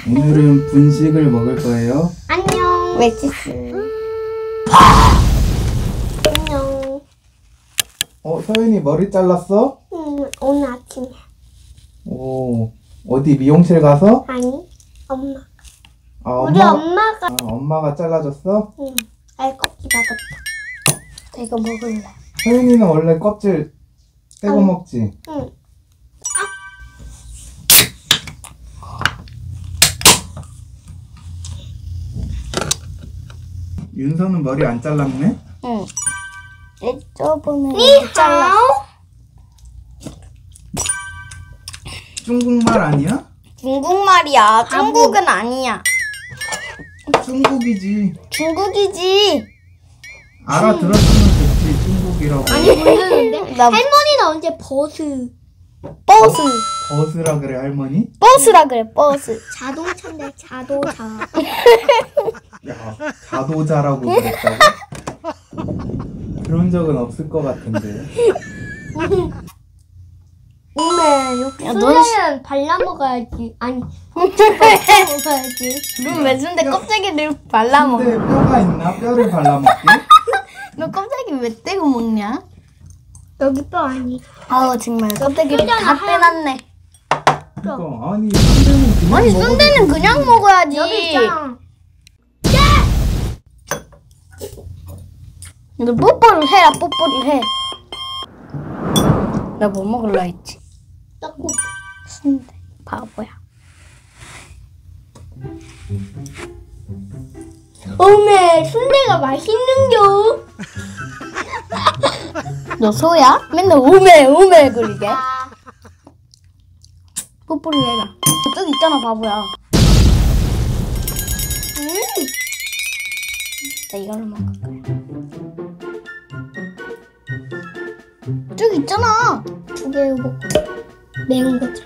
오늘은 분식을 먹을 거예요. 안녕. 웨지스. 안녕. 서윤이 머리 잘랐어? 오늘 아침에. 오, 어디 미용실 가서? 아니, 엄마. 우리 엄마가. 엄마가 잘라줬어? 응. 알껍질 받았다. 이거 먹을래. 서윤이는 원래 껍질 떼고 먹지? 응. 윤서는 머리 안 잘랐네? 응. 저번에 잘랐어. 중국말 아니야? 중국말이야. 중국은 아니야. 중국이지. 중국이지. 알아들었으면 좋지, 중국이라고. 아니 모르는데. 할머니는 언제 버스. 버스라 그래, 할머니? 버스라 그래. 버스. 자동차인데 자동차. 야, 자도자라고 그랬다고? 그런 적은 없을 것 같은데. 너는 발라 먹어야지. 아니, 먹어야지. 넌 왜 순대 껍데기를 발라 먹어? 근데 뼈가 있나? 뼈를 발라먹기? 너 껍데기 왜 떼고 먹냐? 여기 뼈 아니. 아우 정말 껍데기를 다 빼놨네. 그러니까 아니 순대는 그냥 아니 먹어도 순대는 되지. 그냥 먹어야지. 여기 있잖아. 너 뽀뽀를 해라. 뽀뽀를 해. 나 뭐 먹을라 했지? 떡국. 순대. 바보야. 어메 순대가 맛있는겨. 너 소야? 맨날 오메 그리게. 뽀뽀를 해라. 저기 있잖아 바보야. 나 이걸로 먹을 거야. 저기 있잖아. 두 개 먹고 매운 거지.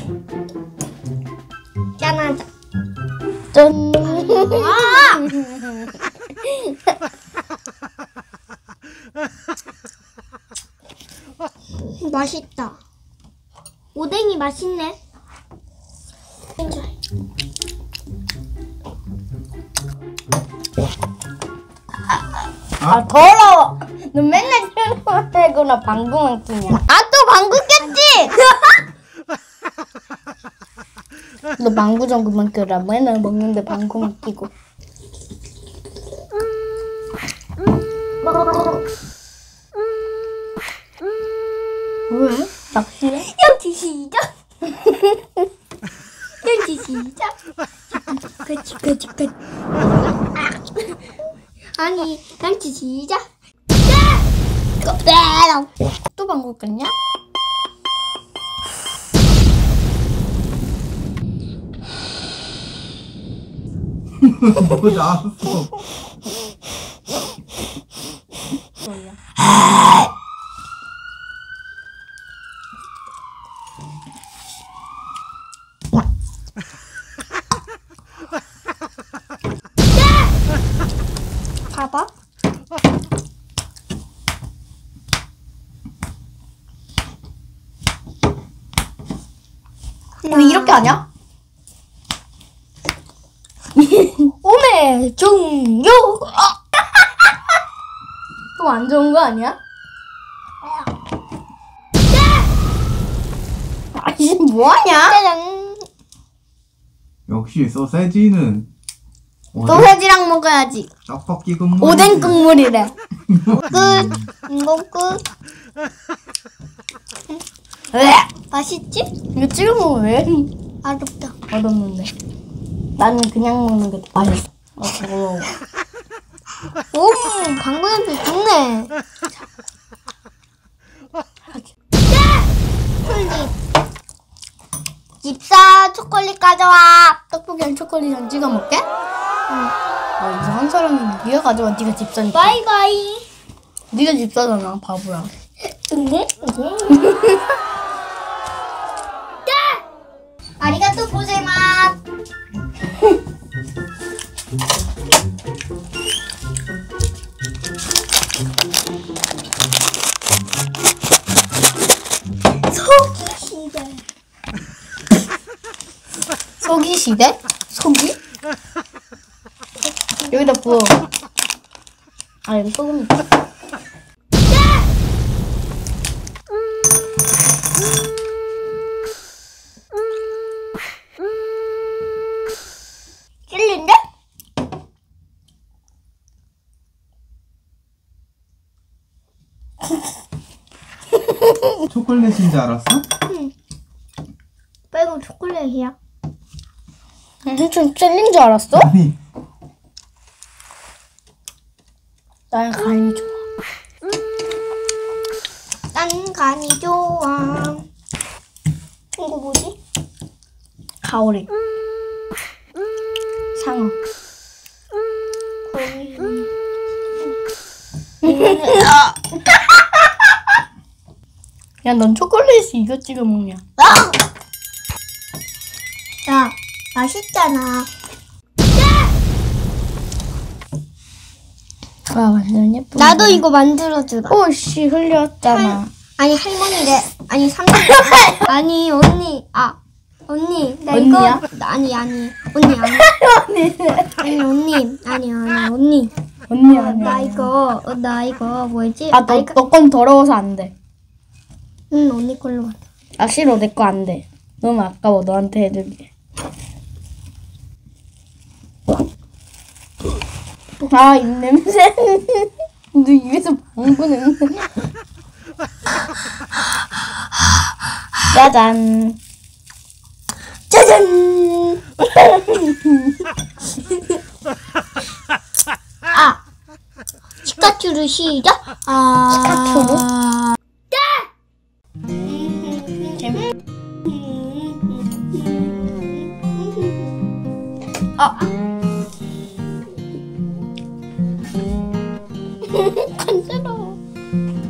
짠하자. 짠. 맛있다. 오뎅이 맛있네. 더러워. 너 맨날 휴대폰 빼고나 방구만 끼냐? 또 방구 꼈지? 너 방구 좀 그만 껴라. 맨날 먹는데 방구만 끼고. 왜? 낚시해? 양치 시작. 양치 시작. 그치. 아니, 양치 시작. 또 방구 꼈냐? 뭐 나왔어. 봐봐. 왜 이렇게 하냐? 오메 종료. 또 안 좋은 거 아니야? 아니 뭐하냐? 역시 소세지는 소세지랑 먹어야지. 떡볶이 국물. 오뎅 국물이래. 끝. 이거 끝. 왜? 맛있지? 이거 찍어 먹으면 왜? 맛없다. 맛없는데. 나는 그냥 먹는 게 더 맛있어. 고마워. 오, 방구 냄새 좋네. 솔직. 집사 초콜릿 가져와. 떡볶이랑 초콜릿이랑 찍어 먹게? 응. 이상한 사람은 네가 가져와. 네가 집사니까. 바이바이. 네가 집사잖아, 바보야. 응? 아리가또 고자이마스. 소기시대. 소기시대? 속이? 여기다 부어. 아, 여기 소금 있다. 찔린데? 초콜릿인 줄 알았어? 빨간 초콜릿이야. 좀 찔린 줄 알았어? 아니, 난 간이 좋아. 난 간이 좋아. 이거 뭐지? 가오리. 상어. 야, 넌 초콜릿이 이거 찍어 먹냐? 야, 맛있잖아. 와, 완전 예쁘다. 나도 이거 만들어주라. 오씨, 흘렸잖아. 아니 할머니래. 아니 삼촌. 아니 언니. 언니. 나 언니야? 이거 아니 언니 아니 언니. 언니 아니야. 나 이거 뭐였지? 아, 너 건 더러워서 안 돼. 응 언니 걸로 만들. 아, 싫어. 내 거 안 돼. 너무 아까워. 너한테 해줄게. 아, 이 냄새. 너 입에서 방구 냄새. 짜잔. 짜잔. 치카츄르 시작. 치카츄르? 간지러워.